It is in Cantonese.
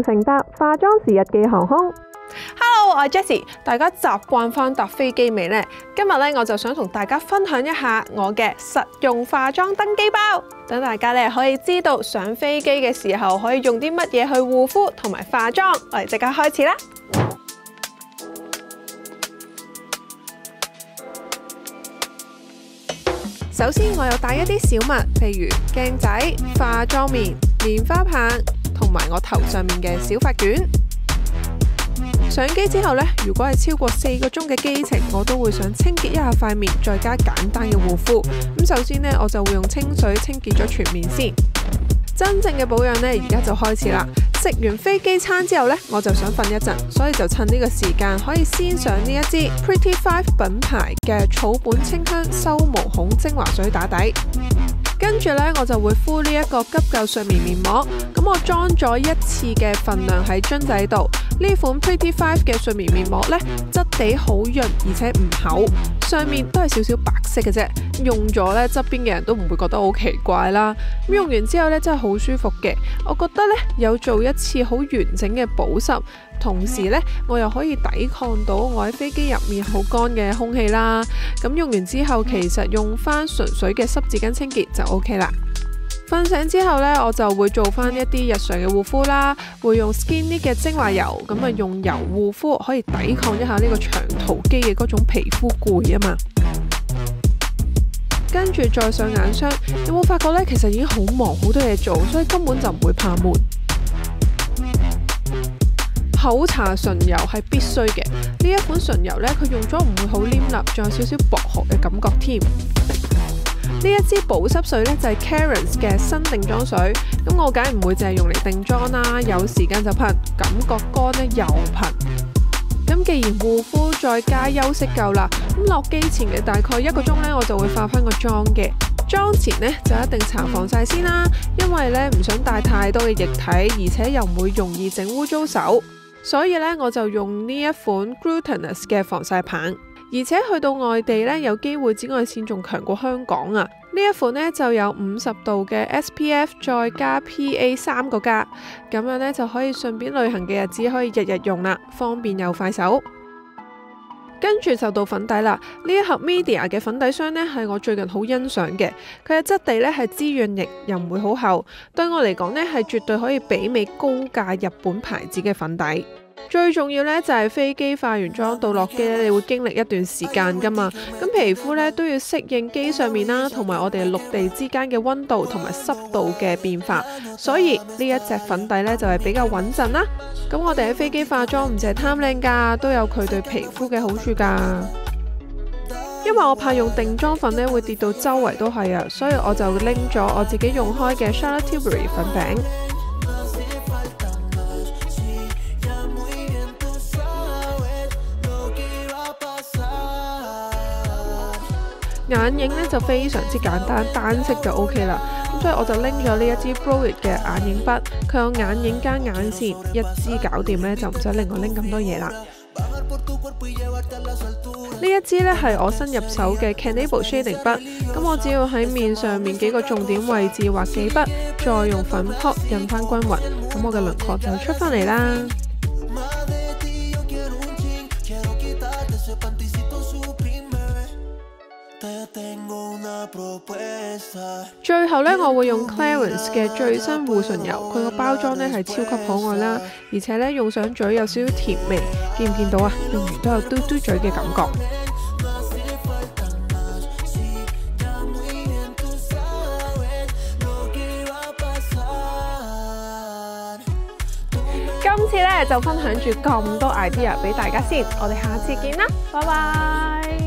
乘搭化妝時日記航空。 Hello， 我係 Jessie， 大家習慣翻搭飛機未呢？今日咧我就想同大家分享一下我嘅實用化妝登機包，等大家咧可以知道上飛機嘅時候可以用啲乜嘢去護膚同埋化妝。我哋即刻開始啦！首先我有帶一啲小物，譬如鏡仔、化妝棉、棉花棒同埋我頭上面嘅小髮卷。上機之後呢，如果係超過4個鐘嘅機程，我都會想清潔一下塊面，再加簡單嘅護膚。咁首先呢，我就會用清水清潔咗全面先。真正嘅保養呢，而家就開始啦。食完飛機餐之後呢，我就想瞓一陣，所以就趁呢個時間可以先上呢一支 Pretty Five 品牌嘅草本清香修毛孔精華水打底。跟住呢，我就會敷呢一個急救睡眠面膜。咁我裝咗1次嘅份量喺樽仔度。呢款 Pretty Five 嘅睡眠面膜呢，質地好潤而且唔厚，上面都係少少白色嘅啫。用咗呢，側邊嘅人都唔會覺得好奇怪啦。咁用完之後呢，真係好舒服嘅。我覺得呢，有做一次好完整嘅保濕，同時呢，我又可以抵抗到我喺飛機入面好乾嘅空氣啦。咁用完之後，其實用翻純粹嘅濕紙巾清潔就 OK 啦。瞓醒之後呢，我就會做翻一啲日常嘅護膚啦，會用 Skinny 嘅精華油，咁啊用油護膚可以抵抗一下呢個長途機嘅嗰種皮膚攰啊嘛。跟住再上眼霜，有冇發覺呢？其實已經好忙，好多嘢做，所以根本就唔會怕悶。口搽唇油係必須嘅，呢一款唇油呢，佢用咗唔會好黏立，仲有少少薄荷嘅感覺添。呢一支保濕水呢，就係 Clarins 嘅新定妝水，咁我梗係唔會淨係用嚟定妝啦，有時間就噴，感覺乾呢又噴。咁既然護膚再加休息夠啦，咁落機前嘅大概1個鐘呢，我就會化翻個妝嘅。妝前呢，就一定搽防曬先啦，因為呢唔想帶太多嘅液體，而且又唔會容易整污糟手，所以呢，我就用呢一款 Glutinous 嘅防曬棒。而且去到外地呢，有機會紫外線仲強過香港啊！呢一款呢就有50度嘅 SPF， 再加 PA 3個加，咁樣呢就可以順便旅行嘅日子可以日日用啦，方便又快手。跟住就到粉底啦，呢一盒 Media 嘅粉底霜呢係我最近好欣賞嘅，佢嘅質地呢係滋潤液，又唔會好厚，對我嚟講呢係絕對可以媲美高價日本牌子嘅粉底。最重要呢，就係飛機化完妝到落機咧，你會經歷一段時間噶嘛，咁皮膚呢都要適應機上面啦，同埋我哋陸地之間嘅溫度同埋濕度嘅變化，所以呢一隻粉底呢，就係比較穩陣啦。咁我哋喺飛機化妝唔淨係貪靚噶，都有佢對皮膚嘅好處噶。因為我怕用定妝粉呢會跌到周圍都係啊，所以我就拎咗我自己用開嘅 Charlotte Tilbury 粉餅。眼影呢就非常之簡單，單色就 OK 啦。咁所以我就拎咗呢一支 Brow 嘅眼影筆，佢有眼影加眼線，一支搞掂呢，就唔使另外拎咁多嘢啦。呢一支呢係我新入手嘅 Kanebo Shading 筆，咁我只要喺面上面幾個重點位置畫幾筆，再用粉撲印翻均勻，咁我嘅輪廓就出翻嚟啦。最後呢，我會用 Clarins 嘅最新護唇油，佢個包裝呢係超級可愛啦，而且呢，用上嘴有少少甜味，見唔見到啊？用完都有嘟嘟嘴嘅感覺。今次呢，就分享住咁多 idea 俾大家先，我哋下次見啦，拜拜。